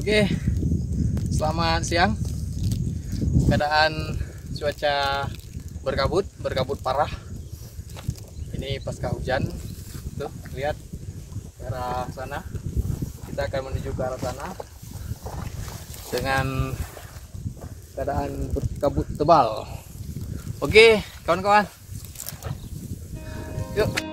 Oke, selamat siang. Keadaan cuaca berkabut parah. Ini pasca hujan. Tuh, lihat ke arah sana. Kita akan menuju ke arah sana dengan keadaan berkabut tebal. Oke, kawan-kawan. Yuk.